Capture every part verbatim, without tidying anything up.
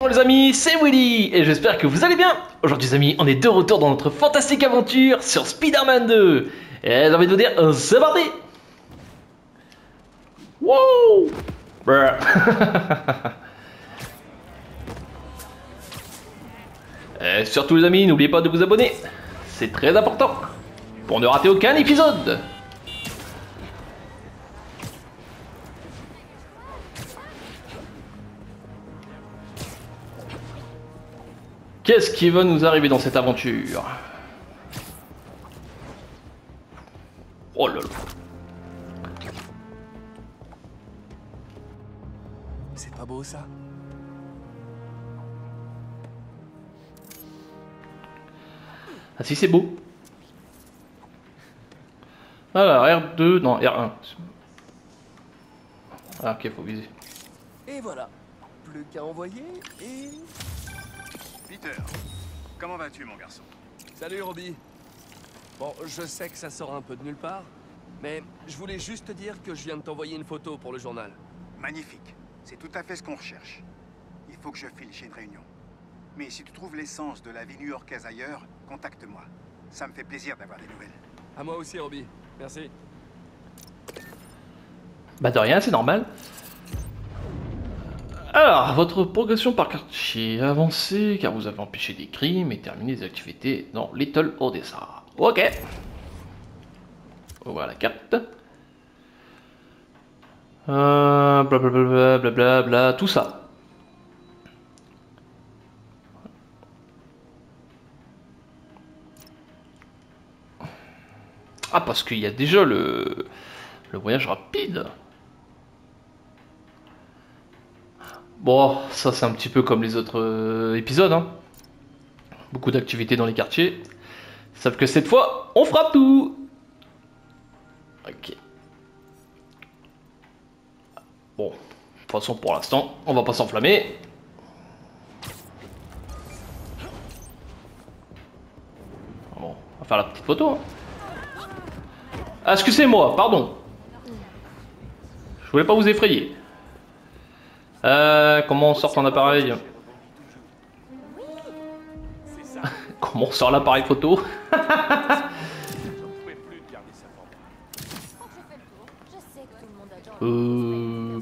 Bonjour les amis, c'est Willy et j'espère que vous allez bien. Aujourd'hui les amis, on est de retour dans notre fantastique aventure sur Spider-Man deux. Et j'ai envie de vous dire, euh, c'est parti. Wow. Et surtout les amis, n'oubliez pas de vous abonner. C'est très important pour ne rater aucun épisode. Qu'est-ce qui va nous arriver dans cette aventure? Oh là là. C'est pas beau ça? Ah si, c'est beau. Alors R deux, non R un. Ah ok, faut viser. Et voilà. Plus qu'à envoyer et... Peter, comment vas-tu mon garçon? Salut Robbie. Bon, je sais que ça sort un peu de nulle part, mais je voulais juste te dire que je viens de t'envoyer une photo pour le journal. Magnifique, c'est tout à fait ce qu'on recherche. Il faut que je file chez une réunion. Mais si tu trouves l'essence de la vie new-yorkaise ailleurs, contacte-moi. Ça me fait plaisir d'avoir des nouvelles. À moi aussi Robbie, merci. Bah de rien, c'est normal. Alors, votre progression par quartier avancée, car vous avez empêché des crimes et terminé des activités dans Little Odessa. Ok. On voit la carte. Euh, blablabla, blablabla, tout ça. Ah, parce qu'il y a déjà le, le voyage rapide. Bon, ça c'est un petit peu comme les autres euh, épisodes, hein. Beaucoup d'activités dans les quartiers. Sauf que cette fois, on fera tout. Ok. Bon, de toute façon pour l'instant, on va pas s'enflammer. Bon, on va faire la petite photo. Hein. Ah, excusez-moi, pardon. Je voulais pas vous effrayer. Euh, comment on sort ton appareil? Comment on sort l'appareil photo? Euh...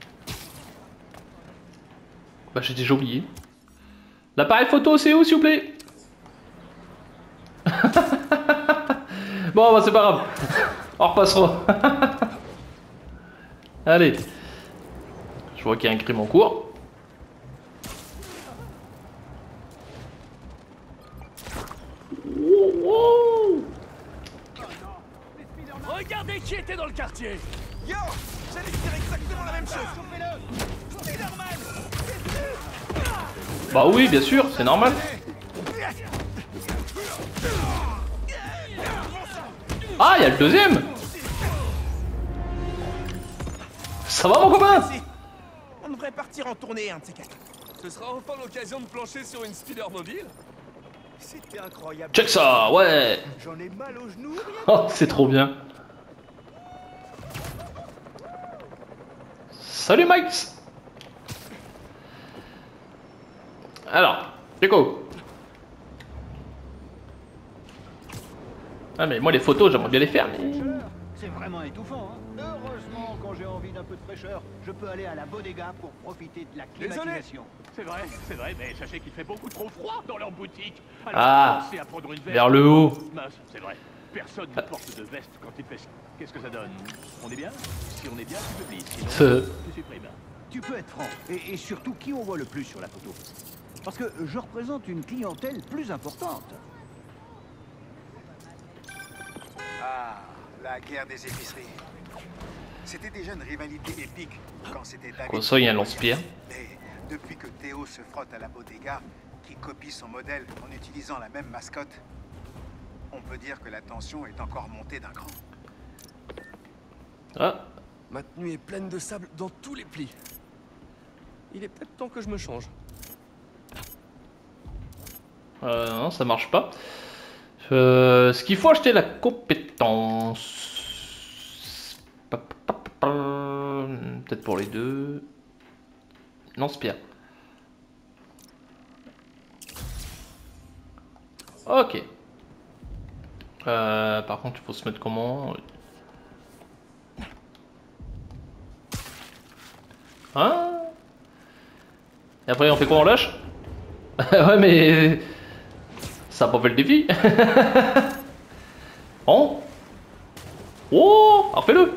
Bah j'ai déjà oublié. L'appareil photo c'est où s'il vous plaît? Bon bah c'est pas grave. On repassera. Allez. Je vois qu'il y a un crime en cours. Regardez qui était dans le quartier. Yo, j'allais dire exactement la même chose. Spider-Man. Bah oui, bien sûr, c'est normal. Ah, il y a le deuxième. Ça va mon copain? On devrait partir en tournée, un de ces quatre. Ce sera enfin l'occasion de plancher sur une speeder mobile. C'était incroyable. Check ça, ouais. J'en ai mal aux genoux. Oh, c'est trop bien. Salut Mike. Alors, Déco. Ah mais moi les photos j'aimerais bien les faire mais... C'est vraiment étouffant, hein. Heureusement, quand j'ai envie d'un peu de fraîcheur, je peux aller à la bodega pour profiter de la climatisation. C'est vrai, c'est vrai, mais sachez qu'il fait beaucoup trop froid dans leur boutique. Alors, Ah, pensez à prendre une veste. vers le haut. Mince, c'est vrai. Personne ne porte de veste quand il fait... Qu'est-ce que ça donne? On est bien? Si on est bien, tu publies. Sinon, Ce... tu supprimes. Tu peux être franc, et, et surtout qui on voit le plus sur la photo. Parce que je représente une clientèle plus importante. Ah, la guerre des épiceries. C'était déjà une rivalité épique quand c'était David. Quoi ça, il y a un lance-pierre. Mais depuis que Théo se frotte à la bodega, qui copie son modèle en utilisant la même mascotte, on peut dire que la tension est encore montée d'un cran. Ah, Ma tenue est pleine de sable dans tous les plis. Il est peut-être temps que je me change. euh, non ça marche pas. Euh, ce qu'il faut acheter la compétence. Peut-être pour les deux. Lance-pierre. Ok. Euh, par contre, il faut se mettre comment? Hein? Et après, on fait quoi? On lâche? Ouais, mais... Ça a pas fait le défi. Oh. Oh, alors fais-le.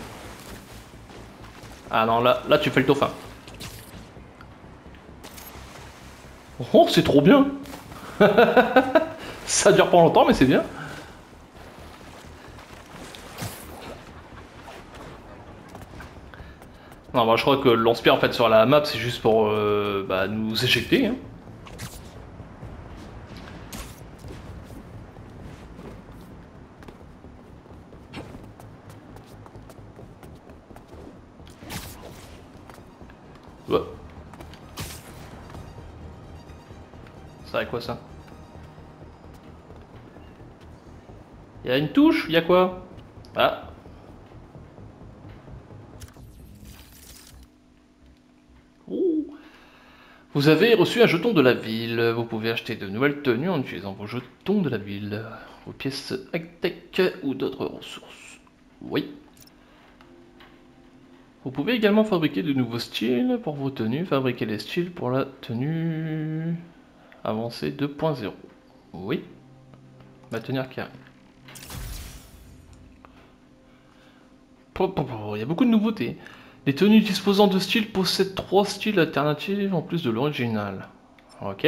Ah non, là, là tu fais le dauphin. Oh, c'est trop bien. Ça dure pas longtemps, mais c'est bien. Non, bah, je crois que l'Anspire en fait sur la map c'est juste pour euh, bah, nous éjecter. Hein. Ouais. Ça a quoi ça? Il y a une touche? Il y a quoi? Ah. Oh. Vous avez reçu un jeton de la ville. Vous pouvez acheter de nouvelles tenues en utilisant vos jetons de la ville, vos pièces high-tech ou d'autres ressources. Oui. Vous pouvez également fabriquer de nouveaux styles pour vos tenues. Fabriquer les styles pour la tenue avancée deux point zéro. Oui. Maintenir carré. Il y a beaucoup de nouveautés. Les tenues disposant de styles possèdent trois styles alternatifs en plus de l'original. Ok.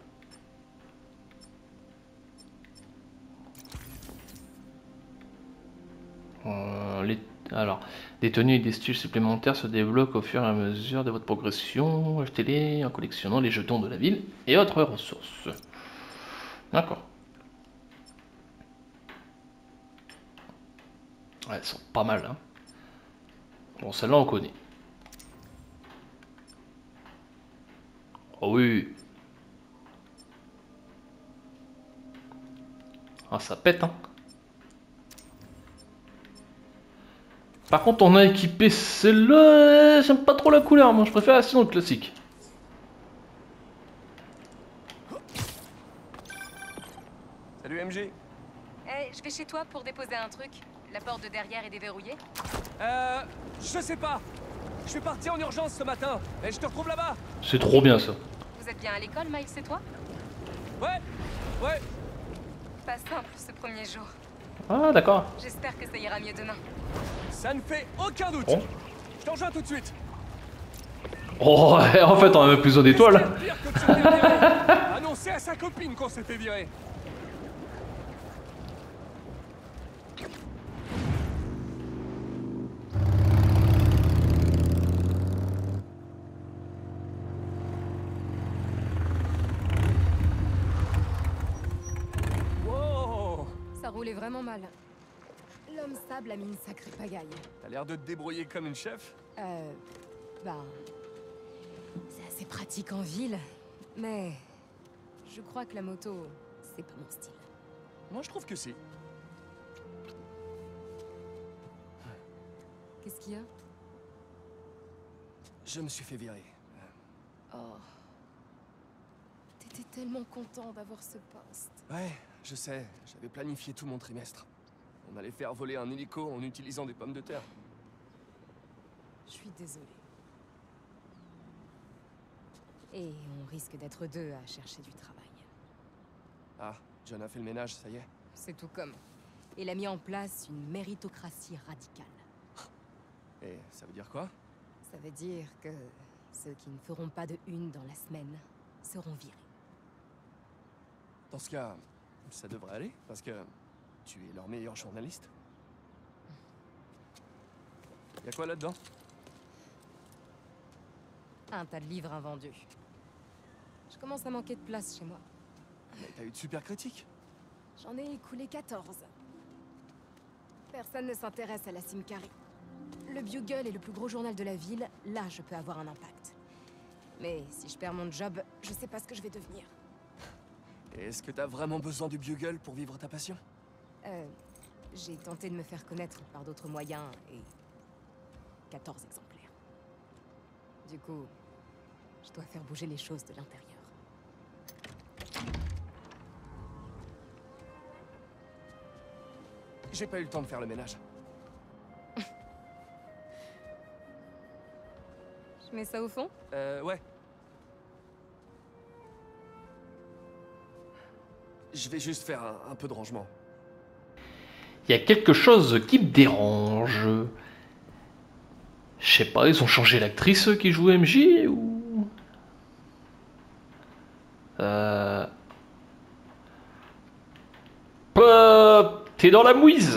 Euh, les... Alors, des tenues et des styles supplémentaires se débloquent au fur et à mesure de votre progression. Achetez-les en collectionnant les jetons de la ville et autres ressources. D'accord. Ouais, elles sont pas mal, hein. Bon, celle-là, on connaît. Oh oui. Ah, ça pète, hein. Par contre, on a équipé celle-là. J'aime pas trop la couleur, moi. Je préfère la sinon le classique. Salut M J. Hey, je vais chez toi pour déposer un truc. La porte de derrière est déverrouillée. Euh... Je sais pas. Je vais partir en urgence ce matin. Et je te retrouve là-bas. C'est trop bien, ça. Vous êtes bien à l'école, Miles, c'est toi? Ouais. Ouais. Pas simple, ce premier jour. Ah, d'accord. J'espère que ça ira mieux demain. Ça ne fait aucun doute. Oh. Je t'en rejoins tout de suite. Oh, en fait, on a même plus besoin d'étoiles. Pire que de se faire virer. Annoncer à sa copine qu'on s'était viré. Wow. Ça roulait vraiment mal. L'homme sable a mis une sacrée pagaille. T'as l'air de te débrouiller comme une chef. Euh... Ben... C'est assez pratique en ville, mais... Je crois que la moto, c'est pas mon style. Moi, je trouve que si. Qu'est-ce qu'il y a? Je me suis fait virer. Oh... T'étais tellement content d'avoir ce poste. Ouais, je sais. J'avais planifié tout mon trimestre. On allait faire voler un hélico en utilisant des pommes de terre. Je suis désolée. Et on risque d'être deux à chercher du travail. Ah, John a fait le ménage, ça y est. C'est tout comme. Il a mis en place une méritocratie radicale. Et ça veut dire quoi? Ça veut dire que ceux qui ne feront pas de une dans la semaine seront virés. Dans ce cas, ça devrait aller, parce que tu es leur meilleur journaliste. Y'a quoi là-dedans? Un tas de livres invendus. Je commence à manquer de place chez moi. Mais t'as eu de super critiques. J'en ai écoulé quatorze. Personne ne s'intéresse à la Simcari. Le Bugle est le plus gros journal de la ville, là je peux avoir un impact. Mais si je perds mon job, je sais pas ce que je vais devenir. Et est-ce que t'as vraiment besoin du Bugle pour vivre ta passion? Euh, j'ai tenté de me faire connaître par d'autres moyens et... quatorze exemplaires. Du coup, je dois faire bouger les choses de l'intérieur. J'ai pas eu le temps de faire le ménage. Je mets ça au fond? Euh, ouais. Je vais juste faire un, un peu de rangement. Il y a quelque chose qui me dérange. Je sais pas, ils ont changé l'actrice qui joue M J ou... Euh... Pop, t'es dans la mouise.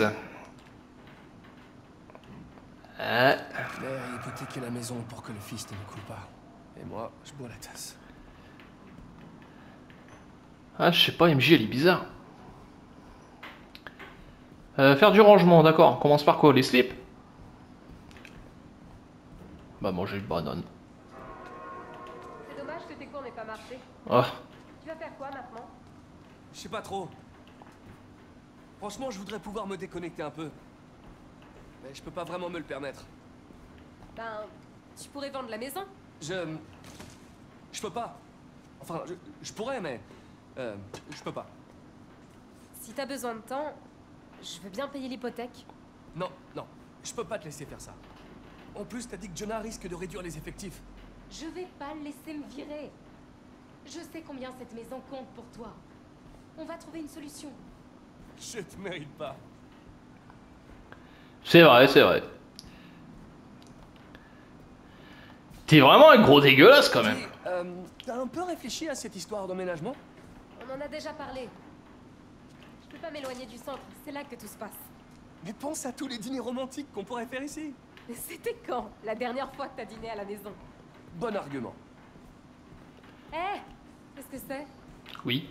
Ah. Mère a hypothéqué la maison pour que le fils ne me coule pas. Et moi, je bois la tasse. Ah, je sais pas, M J elle est bizarre. Euh, faire du rangement, d'accord. On commence par quoi? Les slips? Bah, manger une banane. C'est dommage que tes cours n'aient pas marché. Ah. Tu vas faire quoi maintenant? Je sais pas trop. Franchement, je voudrais pouvoir me déconnecter un peu. Mais je peux pas vraiment me le permettre. Ben, tu pourrais vendre la maison. Je... Je peux pas. Enfin, je, je pourrais, mais... Euh, je peux pas. Si t'as besoin de temps, je veux bien payer l'hypothèque. Non, non. Je peux pas te laisser faire ça. En plus, t'as dit que Jonah risque de réduire les effectifs. Je vais pas le laisser me virer. Je sais combien cette maison compte pour toi. On va trouver une solution. Je te mérite pas. C'est vrai, c'est vrai. T'es vraiment un gros dégueulasse quand même. Et, euh, t'as un peu réfléchi à cette histoire d'emménagement? On en a déjà parlé. Je peux pas m'éloigner du centre, c'est là que tout se passe. Mais pense à tous les dîners romantiques qu'on pourrait faire ici. C'était quand, la dernière fois que t'as dîné à la maison? Bon argument. Eh, qu'est-ce que c'est? Oui.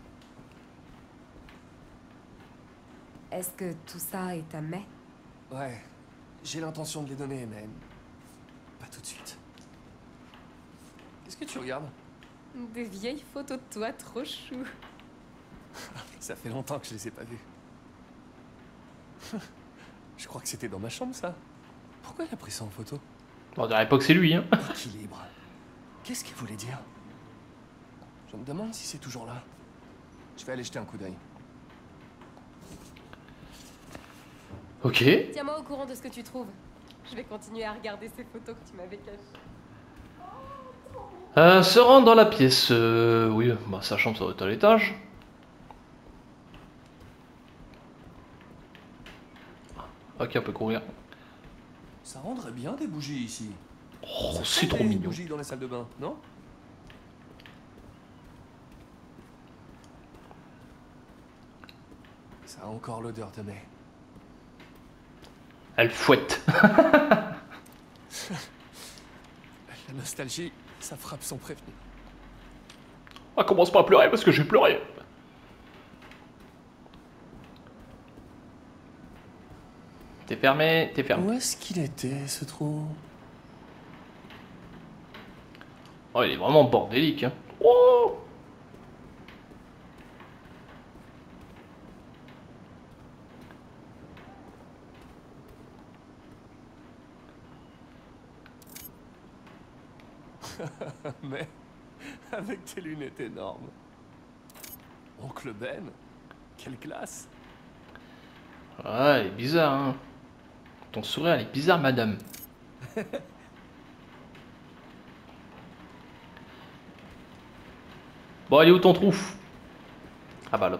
Est-ce que tout ça est à mai? Ouais, j'ai l'intention de les donner, mais... pas tout de suite. Qu'est-ce que tu regardes? Des vieilles photos de toi trop chou. Ça fait longtemps que je les ai pas vues. Je crois que c'était dans ma chambre, ça. Pourquoi il a pris ça en photo? Bon, on dirait pas que c'est lui, hein. Équilibre. Qu'est-ce qu'il voulait dire? Je me demande si c'est toujours là. Je vais aller jeter un coup d'œil. Ok. Tiens-moi au courant de ce que tu trouves. Je vais continuer à regarder ces photos que tu m'avais cachées. Euh, se rendre dans la pièce. Euh, oui, bah, sa chambre ça doit être à l'étage. Ok, on peut courir. Ça rendrait bien des bougies ici. Oh, Ça c'est fait trop des mignon. bougies dans la salle de bain, non? Ça a encore l'odeur de mai. Elle fouette. La nostalgie, ça frappe sans prévenir. Ah, commence pas à pleurer parce que je vais pleurer. T'es fermé, t'es fermé. Où est-ce qu'il était, ce trou? Oh, il est vraiment bordélique, hein. Oh. Mais avec tes lunettes énormes. Oncle Ben, quelle classe. Ouais, il est bizarre, hein. Ton sourire, il est bizarre, madame. Bon, il est où ton trou? Ah bah là.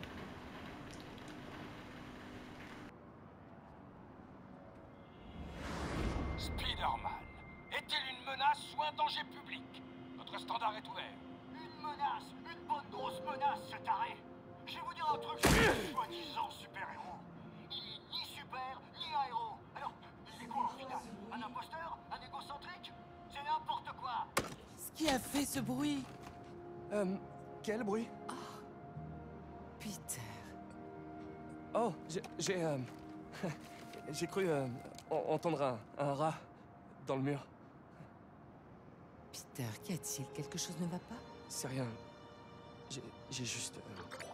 Spider-Man est-il une menace ou un danger public? Notre standard est ouvert. Une menace, une bonne grosse menace, cet arrêt. Je vais vous dire un truc sur ce soi-disant super-héros. Il est ni super, ni un héros. Alors, c'est quoi au final? Un imposteur? Un égocentrique? C'est n'importe quoi. Ce qui a fait ce bruit? Euh, quel bruit? Peter. Oh, j'ai... J'ai euh, j'ai cru euh, en- entendre un, un rat dans le mur. Peter, qu'y a-t-il? Quelque chose ne va pas? C'est rien. J'ai j'ai juste... euh,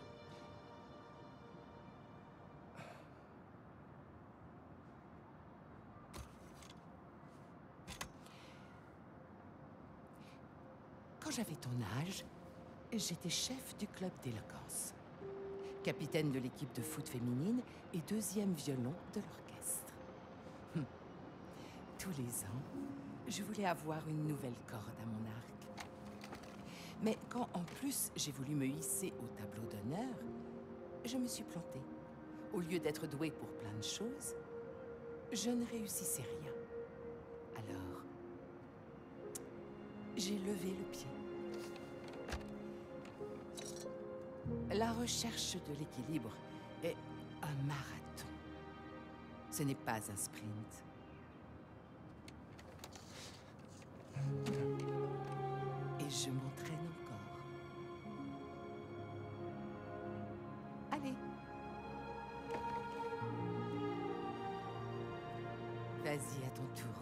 Quand j'avais ton âge, j'étais chef du club d'éloquence. capitaine de l'équipe de foot féminine et deuxième violon de l'orchestre. Hum. Tous les ans, je voulais avoir une nouvelle corde à mon arc. Mais quand en plus j'ai voulu me hisser au tableau d'honneur, je me suis plantée. Au lieu d'être douée pour plein de choses, je ne réussissais rien. Alors, j'ai levé le pied. La recherche de l'équilibre est un marathon. Ce n'est pas un sprint. Et je m'entraîne encore. Allez. Vas-y à ton tour.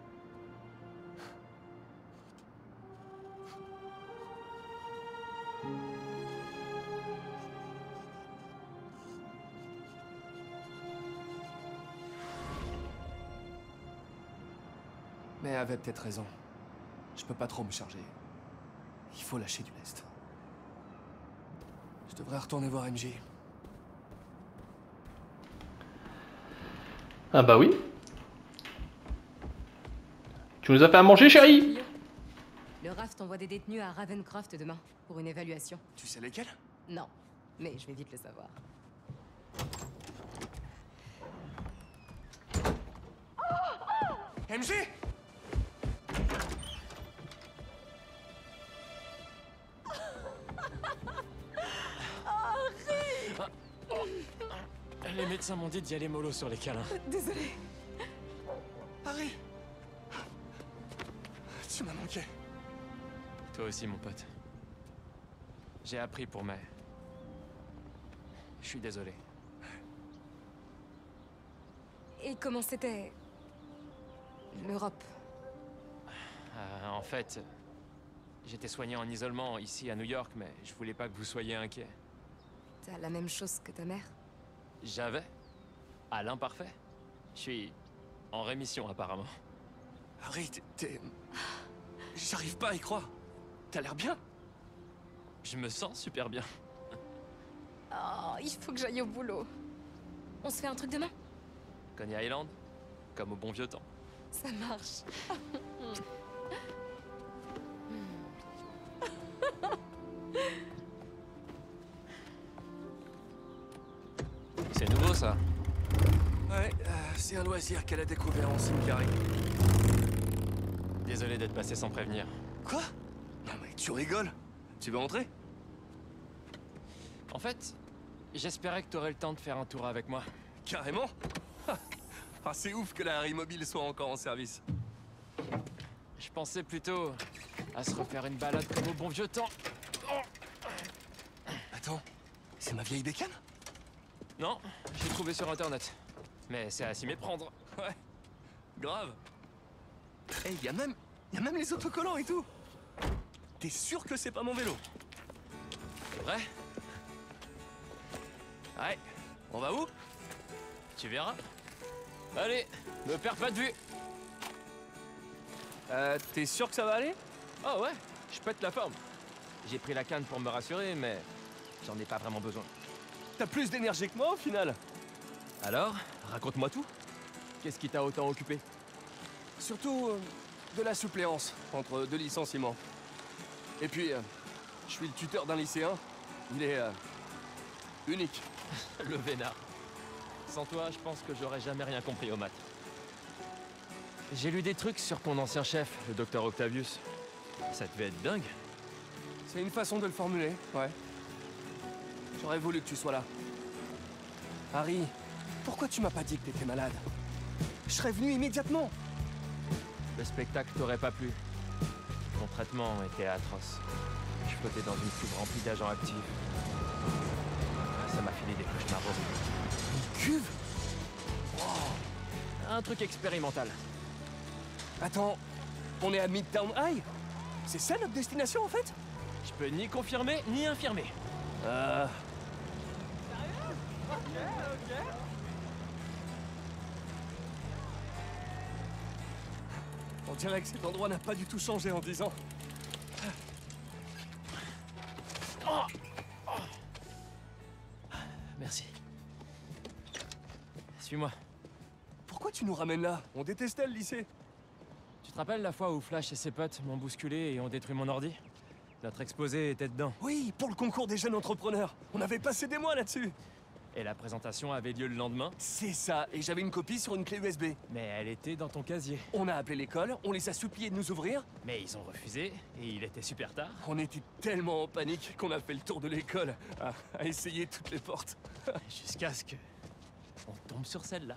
Mais elle avait peut-être raison. Je peux pas trop me charger. Il faut lâcher du lest. Je devrais retourner voir M J. Ah bah oui. Tu nous as fait à manger, chérie? Le R A F t'envoie des détenus à Ravencroft demain, pour une évaluation. Tu sais lesquels? Non, mais je vais vite le savoir. M J! Les médecins m'ont dit d'y aller mollo sur les câlins. Désolée. Harry! Tu m'as manqué. Toi aussi, mon pote. J'ai appris pour May. Je suis désolé. Et comment c'était... l'Europe? Euh, en fait, j'étais soigné en isolement ici à New York, mais je voulais pas que vous soyez inquiets. T'as la même chose que ta mère? J'avais. À l'imparfait. Je suis en rémission apparemment. Harry, t'es... J'arrive pas à y croire. T'as l'air bien. Je me sens super bien. Oh, il faut que j'aille au boulot. On se fait un truc demain? Coney Island? Comme au bon vieux temps. Ça marche. C'est nouveau ça. Ouais, euh, c'est un loisir qu'elle a découvert en Simcari. Désolé d'être passé sans prévenir. Quoi? Non mais tu rigoles. Tu veux entrer? En fait, j'espérais que t'aurais le temps de faire un tour avec moi. Carrément? Ah, c'est ouf que la Harry Mobile soit encore en service. Je pensais plutôt à se refaire une balade comme au bon vieux temps. Attends, c'est ma vieille bécane? Non, j'ai trouvé sur internet. Mais c'est à s'y méprendre. Ouais, grave. Eh, y a même, y a même les autocollants et tout. T'es sûr que c'est pas mon vélo? C'est vrai? Ouais, on va où? Tu verras. Allez, ne perds pas de vue. Euh, t'es sûr que ça va aller? Oh ouais, je pète la forme. J'ai pris la canne pour me rassurer, mais j'en ai pas vraiment besoin. T'as plus d'énergie que moi au final. Alors, raconte-moi tout. Qu'est-ce qui t'a autant occupé? Surtout euh, de la suppléance entre deux licenciements. Et puis, euh, je suis le tuteur d'un lycéen. Il est euh, unique. Le vénard. Sans toi, je pense que j'aurais jamais rien compris aux maths. J'ai lu des trucs sur ton ancien chef, le docteur Octavius. Ça devait être dingue. C'est une façon de le formuler, ouais. J'aurais voulu que tu sois là. Harry, pourquoi tu m'as pas dit que t'étais malade? Je serais venu immédiatement. Le spectacle t'aurait pas plu. Mon traitement était atroce. Je flottais dans une cuve remplie d'agents actifs. Ça m'a filé des cauchemars horribles. Une cuve? Wow. Un truc expérimental. Attends, on est à Midtown High? C'est ça notre destination en fait? Je peux ni confirmer ni infirmer. Euh... Ok, ok. On dirait que cet endroit n'a pas du tout changé en dix ans. suis-moi. Pourquoi tu nous ramènes là? On détestait le lycée. Tu te rappelles la fois où Flash et ses potes m'ont bousculé et ont détruit mon ordi? Notre exposé était dedans. Oui, pour le concours des jeunes entrepreneurs. On avait passé des mois là-dessus. Et la présentation avait lieu le lendemain? C'est ça, et j'avais une copie sur une clé U S B. Mais elle était dans ton casier. On a appelé l'école, on les a suppliés de nous ouvrir. Mais ils ont refusé, et il était super tard. On était tellement en panique qu'on a fait le tour de l'école, à, à essayer toutes les portes. Jusqu'à ce que... on tombe sur celle-là.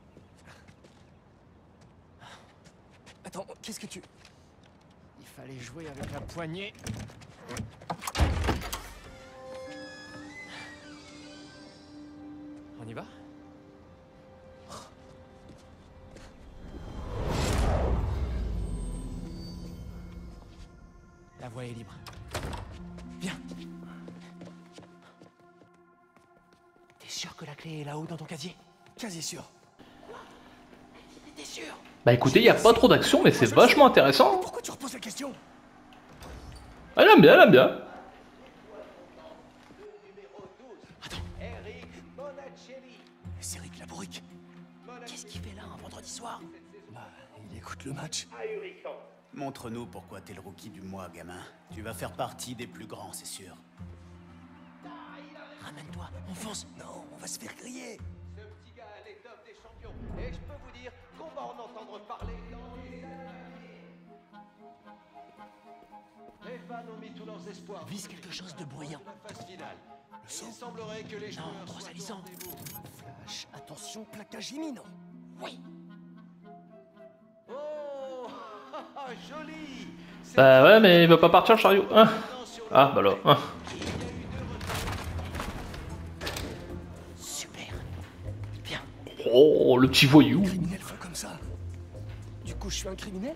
Attends, qu'est-ce que tu... Il fallait jouer avec la poignée. On y va? La voie est libre. Viens. T'es sûr que la clé est là-haut dans ton casier? Quasi sûr. T'es sûr? Bah écoutez, il n'y a pas trop d'action, mais c'est vachement intéressant. Pourquoi tu reposes la question? Elle aime bien, elle aime bien. C'est Rick Labourique. Qu'est-ce qu'il fait là un vendredi soir? Bah, il écoute le match. Montre-nous pourquoi t'es le rookie du mois, gamin. Tu vas faire partie des plus grands, c'est sûr. Ramène-toi, on fonce. Non, on va se faire griller. Ce petit gars est l'étoffe des champions. Et je peux vous dire qu'on va en entendre parler dans les années. Les fans ont mis tous leurs espoirs. Vise quelque chose de bruyant. La phase finale. Il semblerait que les joueurs Non, trop soient salissant. au rendez-vous. Flash, attention, plaquage imminent. Oui. Oh, joli. Bah ouais, mais il veut pas partir le chariot. Hein. Ah, bah là. Hein. Super. Bien. Oh, le petit voyou. Les criminels font comme ça. Du coup, je suis un criminel?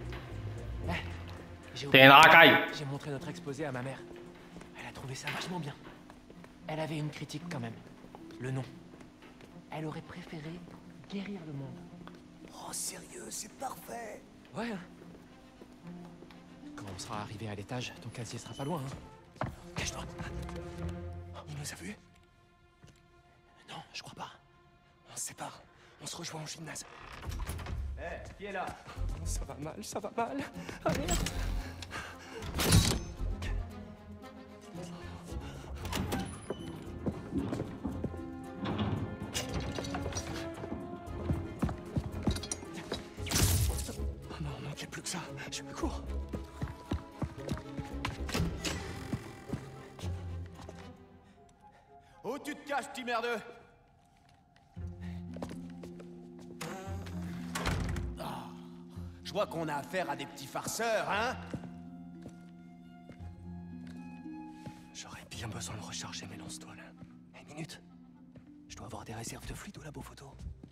J'ai T'es une racaille. J'ai montré notre exposé à ma mère. Elle a trouvé ça vachement bien. Elle avait une critique quand même. Le nom. Elle aurait préféré guérir le monde. Oh, sérieux, c'est parfait. Ouais. hein. Quand on sera arrivé à l'étage, ton casier sera pas loin. Hein. Cache-toi. Il nous a vus? Non, je crois pas. On se sépare. On se rejoint au gymnase. Eh, qui est là? Ça va mal, ça va mal. Allez. Oh non, non, qu'il y a plus que ça. Je me cours. Où tu te caches, petit merdeux? Ah, je vois qu'on a affaire à des petits farceurs, hein? J'aurais bien besoin de recharger mes lance-toiles. Une minute. Je dois avoir des réserves de fluide au labo photo.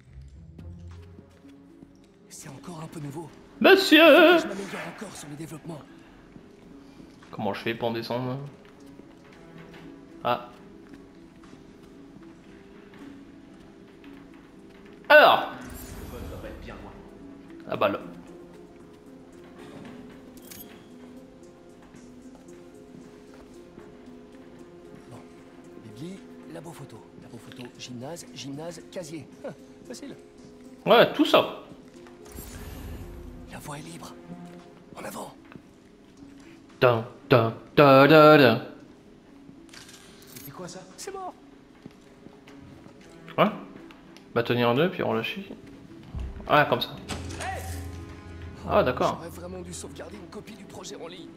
C'est encore un peu nouveau. Monsieur! Je m'améliore encore sur les développements. Comment je fais pour en descendre? Ah. Alors. Ah bah là. Bon. Biggie, labo photo. Labo photo, gymnase, gymnase, casier. Ah, facile. Ouais, tout ça. La voie est libre. En avant. Dun, dun, dun, dun, dun. C'était quoi ça? C'est mort. Ouais. Bah tenir en deux puis relâcher. Ah, comme ça. Ah, d'accord. J'aurais vraiment dû sauvegarder une copie du projet en ligne.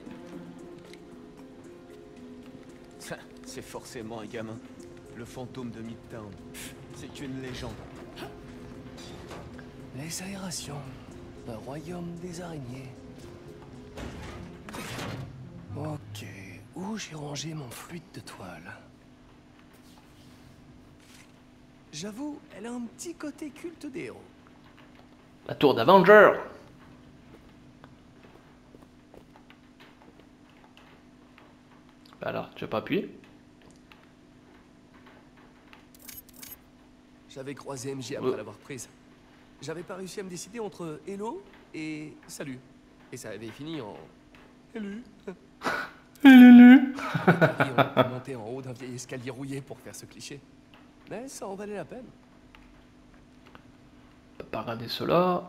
Ça, c'est forcément un gamin. Le fantôme de Midtown. C'est une légende. Les aérations. Le royaume des araignées. Ok. Où j'ai rangé mon fluide de toile? J'avoue, elle a un petit côté culte des héros. La tour d'Avenger. Bah alors, tu vas pas appuyer? J'avais croisé M J après Oh. l'avoir prise. J'avais pas réussi à me décider entre hello et salut. Et ça avait fini en hello. Lulu. Et on est monté en haut d'un vieil escalier rouillé pour faire ce cliché. Mais ça en valait la peine. On peut pas regarder cela.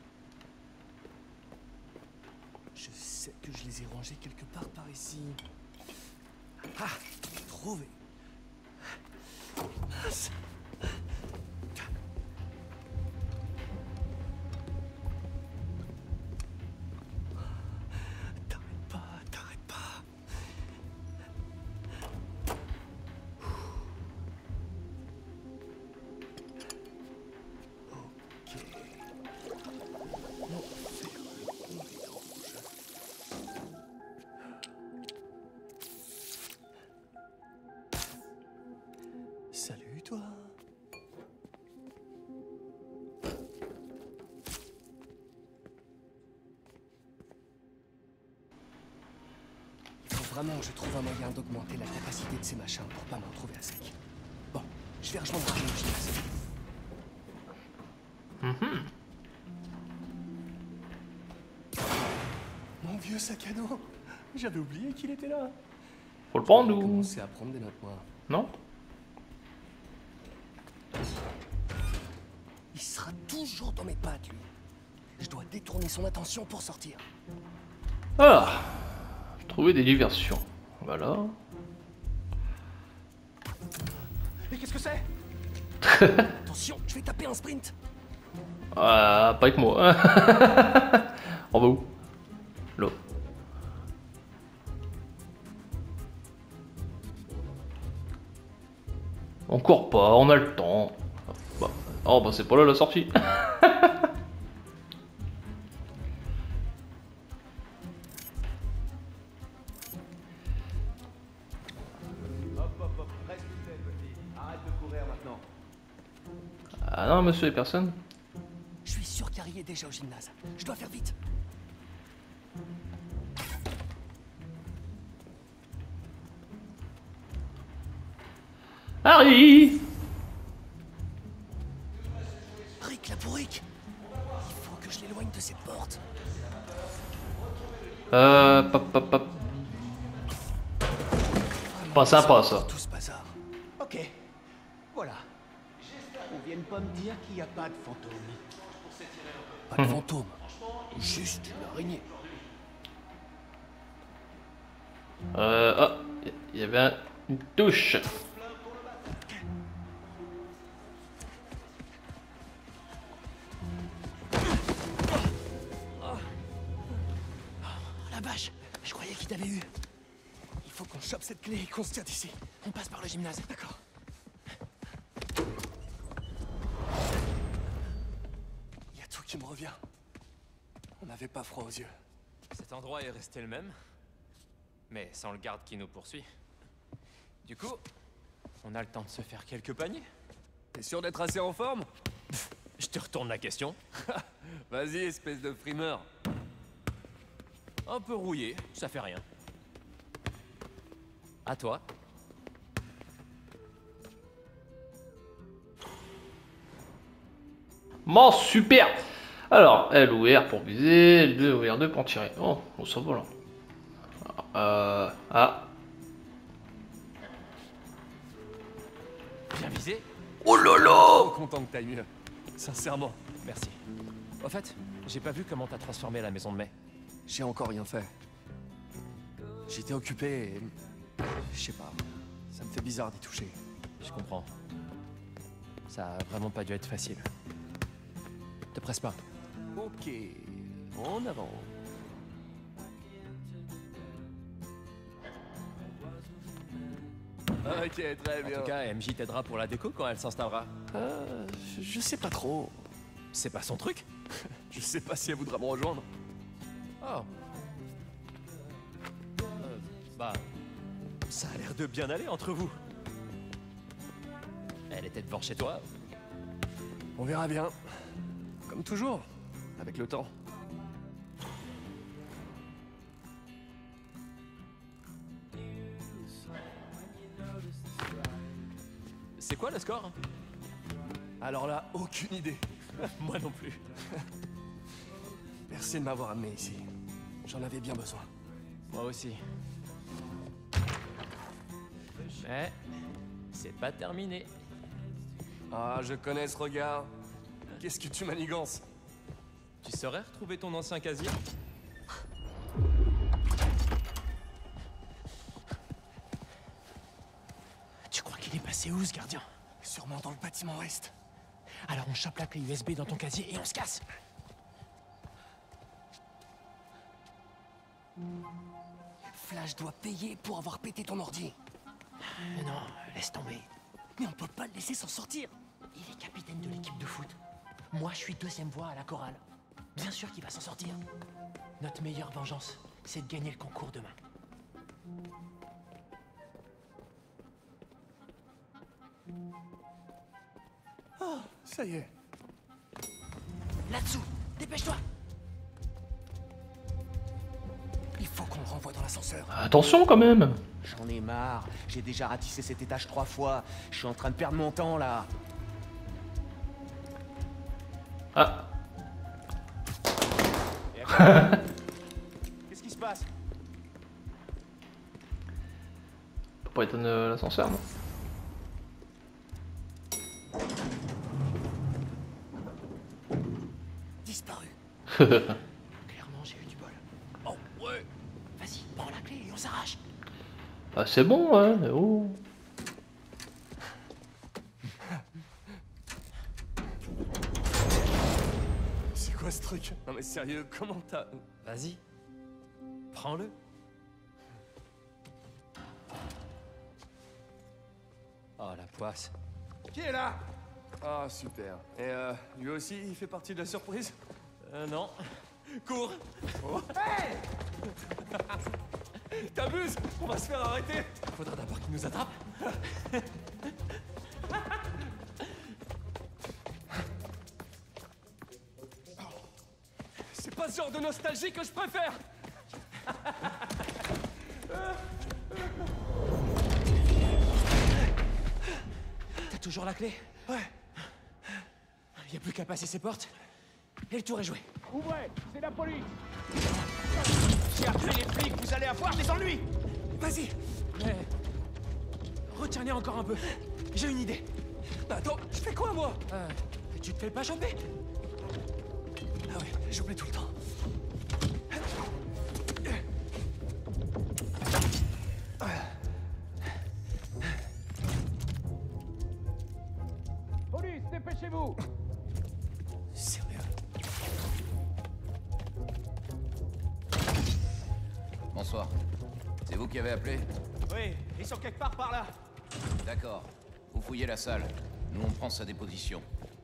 Je sais que je les ai rangés quelque part par ici. Ah, trouvé. T'arrêtes pas, t'arrêtes pas. Ok. Non, faire un mélange. Salut toi. Il faut vraiment que je trouve un moyen d'augmenter la capacité de ces machins pour pas m'en trouver à sec. Bon, je vais rejoindre le gymnase. Mm-hmm. Mon vieux sac à dos. J'avais oublié qu'il était là. Faut le prendre ou... commencer à prendre des notes, moi. Non? Il sera toujours dans mes pattes, lui. Je dois détourner son attention pour sortir. Ah, trouver des diversions. Voilà. Et qu'est-ce que c'est? Attention, je vais taper un sprint. Ah, pas avec moi. On va où? Là. On court pas, on a le temps. Bah. Oh bah c'est pas là la sortie. Ah non monsieur, et personne. Je suis sûr qu'Harry est déjà au gymnase. Je dois faire vite. Harry! Rick, la bourrique. Il faut que je l'éloigne de cette porte. Euh... Pop, pop, pop. Pas sympa ça. Tout ce bazar. Ok. Voilà. J'espère qu'on vienne pas me dire qu'il n'y a pas de fantôme. Pas de fantôme. Juste une araignée. Euh... Ah, il y avait un- une touche. La vache, je croyais qu'il t'avait eu. Il faut qu'on chope cette clé et qu'on se tire d'ici. On passe par le gymnase, d'accord. Il y a tout qui me revient. On n'avait pas froid aux yeux. Cet endroit est resté le même, mais sans le garde qui nous poursuit. Du coup, on a le temps de se faire quelques paniers. T'es sûr d'être assez en forme? Je te retourne la question. Vas-y, espèce de frimeur. Un peu rouillé, ça fait rien. À toi. Bon, super. Alors, L ou R pour viser, L deux ou R deux pour tirer. Oh, on s'en va là. Euh... Ah. Bien visé. Oh là là. Trop content que t'ailles mieux. Sincèrement. Merci. Au fait, j'ai pas vu comment t'as transformé la maison de mai. J'ai encore rien fait. J'étais occupé et... Je sais pas. Ça me fait bizarre d'y toucher. Je comprends. Ça a vraiment pas dû être facile. Te presse pas. Ok. En avant. Ok, très bien. En tout cas, M J t'aidera pour la déco quand elle s'installera. Euh, je- je sais pas trop. C'est pas son truc? Je sais pas si elle voudra me rejoindre. Oh. Euh, bah... Ça a l'air de bien aller entre vous. Elle était devant chez toi. On verra bien. Comme toujours, avec le temps. C'est quoi le score? Alors là, aucune idée. Moi non plus. Merci de m'avoir amené ici. J'en avais bien besoin. Moi aussi. Mais... c'est pas terminé. Ah, je connais ce regard. Qu'est-ce que tu manigances? Tu saurais retrouver ton ancien casier? Tu crois qu'il est passé où, ce gardien? Sûrement dans le bâtiment ouest. Alors on chope la clé U S B dans ton casier et on se casse. Flash doit payer pour avoir pété ton ordi. Non, laisse tomber. Mais on peut pas le laisser s'en sortir. Il est capitaine de l'équipe de foot. Moi, je suis deuxième voix à la chorale. Bien sûr qu'il va s'en sortir. Notre meilleure vengeance, c'est de gagner le concours demain. Oh, ça y est. Là-dessous, dépêche-toi. Il faut qu'on le renvoie dans l'ascenseur. Attention quand même. J'en ai marre. J'ai déjà ratissé cet étage trois fois. Je suis en train de perdre mon temps, là. Ah. Qu'est-ce qui se passe? Peut pas éteindre euh, l'ascenseur, non? Disparu. Clairement, j'ai eu du bol. Oh, ouais. Vas-y, prends la clé et on s'arrache. Ah, c'est bon, hein. Oh. C'est quoi ce truc? Non mais sérieux, comment t'as... Vas-y. Prends-le. Oh, la poisse. Qui est là? Ah, super. Et euh, lui aussi, il fait partie de la surprise? Euh, non. Cours. Oh. Hey. T'abuses. On va se faire arrêter. Faudra d'abord qu'il nous attrape. C'est pas ce genre de nostalgie que je préfère. T'as toujours la clé? Ouais. Y a plus qu'à passer ces portes. Et le tour est joué. Ouvrez, c'est la police. J'ai appelé les flics, vous allez avoir des ennuis. Vas-y. Mais... retiens-les encore un peu. J'ai une idée. Bah attends, je fais quoi moi? euh, Tu te fais pas choper? Ah ouais, j'oublie tout le temps. Police, dépêchez-vous. Sérieux? Bonsoir. C'est vous qui avez appelé? Oui, ils sont quelque part par là. D'accord. Vous fouillez la salle. Nous, on prend sa déposition.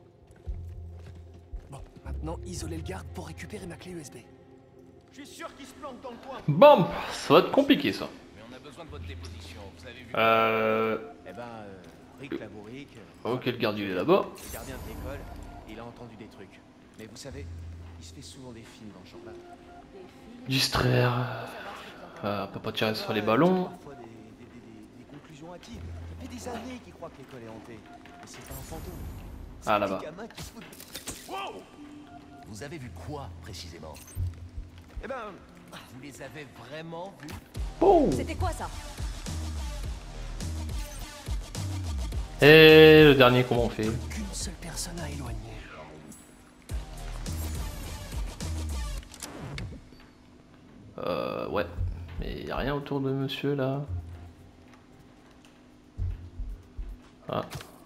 Bon, maintenant, isolez le garde pour récupérer ma clé U S B. Je suis sûr qu'ils se planquent dans le coin. Bon, ça va être compliqué, ça. Mais on a besoin de votre déposition. Vous avez vu? Euh... Eh ben, euh, Rick Labouric... Ok, le gardien il est là-bas. Le gardien de l'école, il a entendu des trucs. Mais vous savez, il se fait souvent des films dans ce genre-là. Distraire. Euh, on peut pas tirer sur les ballons. Parfois des, des, des, des, des conclusions hâtives. Ça fait des années qu'il croit que l'école est hantée. Mais c'est pas un fantôme. C'est Ah, là-bas. des gamins qui se foutent... Wow! Vous avez vu quoi, précisément? Eh ben... Vous les avez vraiment vus? Oh! C'était quoi ça? Et le dernier, comment on fait? Qu'une seule personne à éloigner. Euh, ouais. Mais y a rien autour de monsieur là. Ah.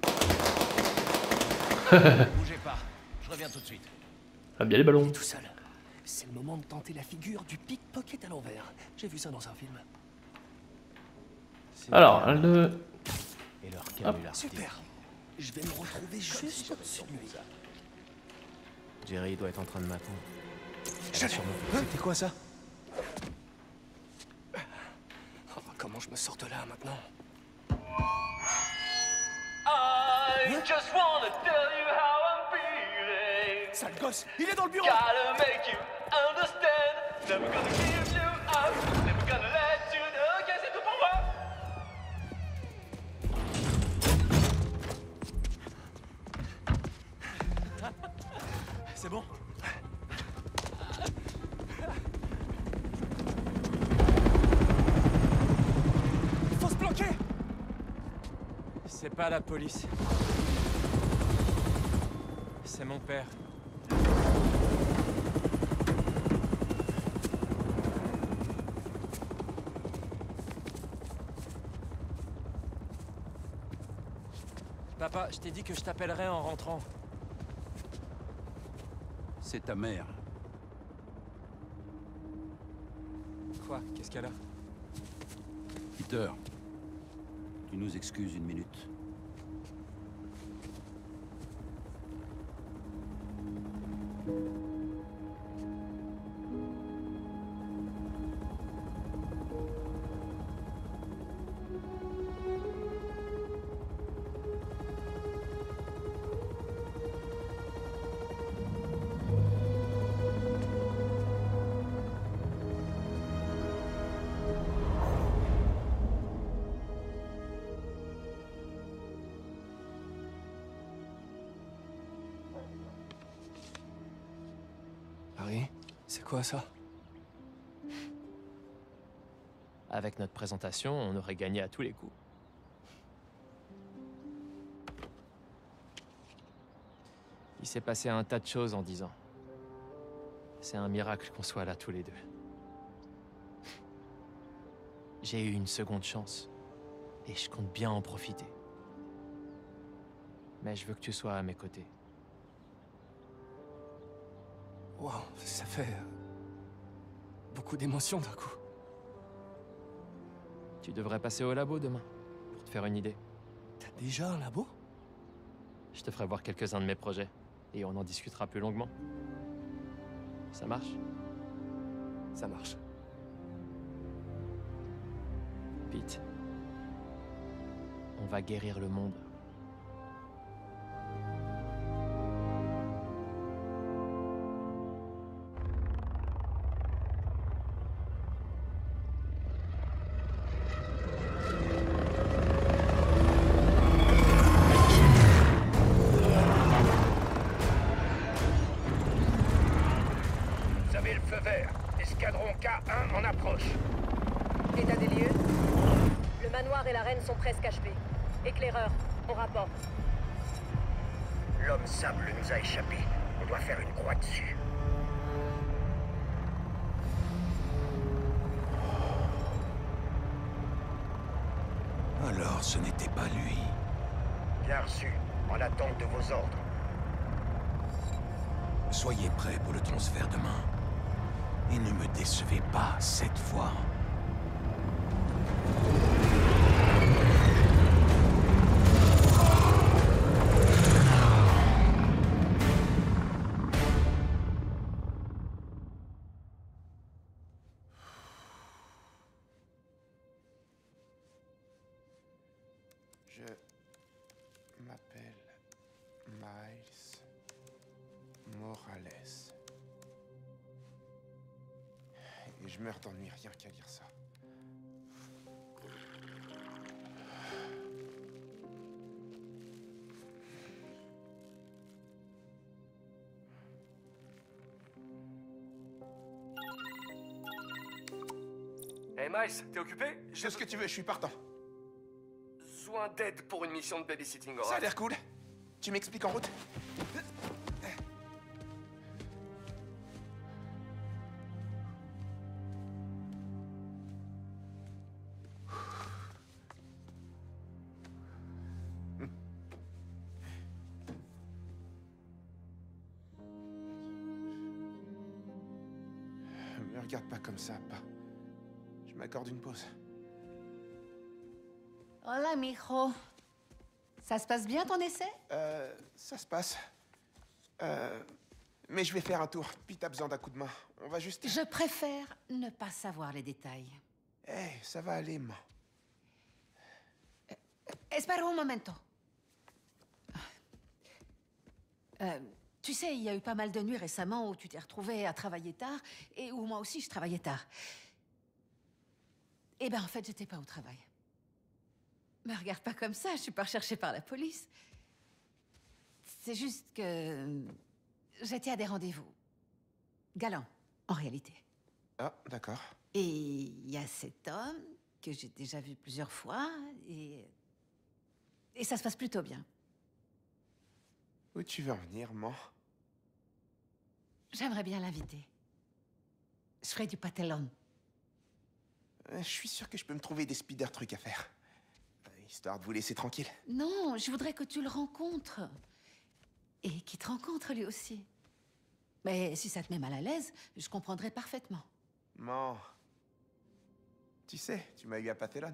Bougez pas. Je reviens tout de suite. Ah, bien les ballons. Tout seul. C'est le moment de tenter la figure du pickpocket à l'envers. J'ai vu ça dans un film. Alors, le... Et leur Hop. canular. Super. Je vais me retrouver juste au-dessus de lui. Jerry doit être en train de m'attendre. Je l'ai. C'était quoi ça? Oh, comment je me sors de là maintenant? I just wanna tell you how I'm feeling. Sale gosse, il est dans le bureau. Gotta make you understand. Never gonna give you up. Never gonna let you know. Ok, c'est tout pour moi. C'est bon? Il faut se planquer. C'est pas la police. C'est mon père. Papa, je t'ai dit que je t'appellerais en rentrant. C'est ta mère. Quoi? Qu'est-ce qu'elle a? Peter, tu nous excuses une minute. Harry, c'est quoi ça? Avec notre présentation, on aurait gagné à tous les coups. Il s'est passé un tas de choses en dix ans. C'est un miracle qu'on soit là tous les deux. J'ai eu une seconde chance, et je compte bien en profiter. Mais je veux que tu sois à mes côtés. Wow, ça fait... euh, beaucoup d'émotions d'un coup. Tu devrais passer au labo demain, pour te faire une idée. T'as déjà un labo? Je te ferai voir quelques-uns de mes projets, et on en discutera plus longuement. Ça marche? Ça marche. Pete, on va guérir le monde. Vous avez le feu vert. Escadron K un en approche. État des lieux. Le manoir et la reine sont presque achevés. Éclaireur, on rapporte. L'homme sable nous a échappé. On doit faire une croix dessus. Alors, ce n'était pas lui. Bien reçu. En attente de vos ordres. Soyez prêts pour le transfert demain. Et ne me décevez pas cette fois. Je m'appelle Miles Morales. Et je meurs d'ennui rien qu'à lire ça. Hey Miles, t'es occupé? Je fais ce que tu veux, je suis partant. Besoin d'aide pour une mission de babysitting, Ça a l'air cool. Tu m'expliques en route? Me regarde pas comme ça, pas. Je m'accorde une pause. Hola, mijo. Ça se passe bien, ton essai? Euh, ça se passe. Euh, mais je vais faire un tour. Puis t'as besoin d'un coup de main. On va juste... Je préfère ne pas savoir les détails. Eh, hey, ça va aller, ma. Espera un momento. Euh, tu sais, il y a eu pas mal de nuits récemment où tu t'es retrouvé à travailler tard et où moi aussi je travaillais tard. Eh ben, en fait, j'étais pas au travail. Me regarde pas comme ça, je suis pas recherchée par la police. C'est juste que j'étais à des rendez-vous. Galants, en réalité. Ah, d'accord. Et il y a cet homme que j'ai déjà vu plusieurs fois et... Et ça se passe plutôt bien. Où tu veux en venir, man? J'aimerais bien l'inviter. Je ferai du patelone. Euh, je suis sûr que je peux me trouver des speeder trucs à faire. Euh, histoire de vous laisser tranquille. Non, je voudrais que tu le rencontres. Et qu'il te rencontre lui aussi. Mais si ça te met mal à l'aise, je comprendrai parfaitement. Man. Tu sais, tu m'as eu à Patelone.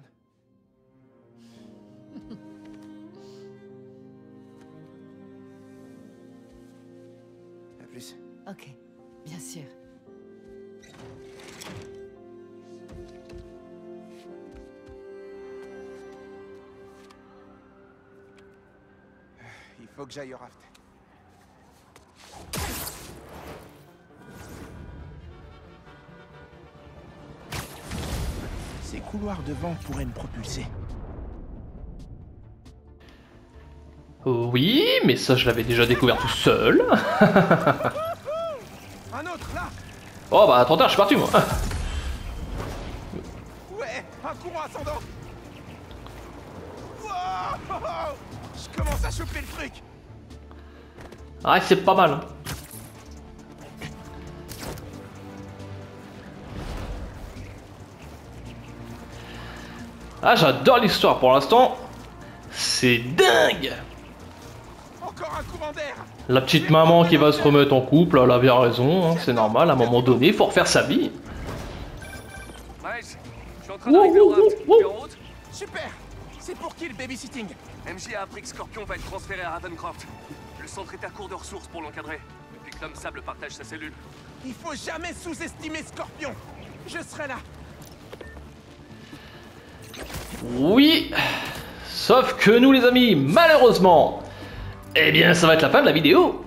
À plus. Ok, bien sûr. Il faut que j'aille au raft. Ces couloirs devant pourraient me propulser. Oui, mais ça je l'avais déjà découvert tout seul. Un autre là. Oh bah trop tard, je suis parti moi. Ouais, un courant ascendant. Wow, je commence à choper le truc. Ah c'est pas mal. Ah j'adore l'histoire pour l'instant. C'est dingue. Encore un courant d'air. La petite maman qui va se remettre en couple, elle a bien raison, hein, c'est normal, à un moment donné, il faut refaire sa vie. Miles, je suis en train d'arriver au raft. Tu es en route? Super. C'est pour qui le babysitting? M J a appris que Scorpion va être transféré à Ravencroft. Le centre est à court de ressources pour l'encadrer, depuis que l'homme sable partage sa cellule. Il faut jamais sous-estimer Scorpion. Je serai là. Oui, sauf que nous les amis, malheureusement, eh bien ça va être la fin de la vidéo.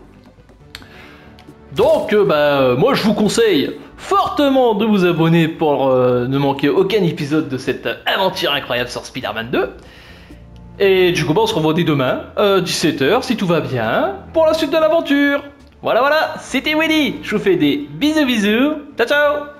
Donc euh, bah euh, moi je vous conseille fortement de vous abonner pour euh, ne manquer aucun épisode de cette aventure incroyable sur Spider-Man deux. Et du coup bah, on se revoit dès demain, euh, dix-sept heures si tout va bien, pour la suite de l'aventure. Voilà voilà, c'était Willy, je vous fais des bisous bisous, ciao ciao.